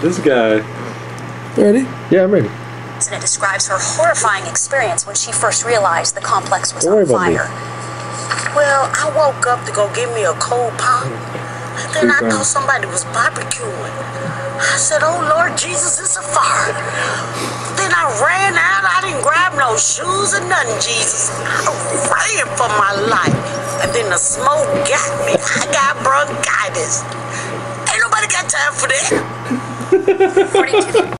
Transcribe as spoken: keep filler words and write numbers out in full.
This guy. Ready? Yeah, I'm ready. And it describes her horrifying experience when she first realized the complex was Don't worry on about me. fire. Well, I woke up to go get me a cold pop. And then I thought somebody was barbecuing. I said, oh Lord Jesus, it's a fire. Then I ran out. I didn't grab no shoes or nothing, Jesus. I ran for my life. And then the smoke got me. I got bronchitis. Ain't nobody got time for that. According to the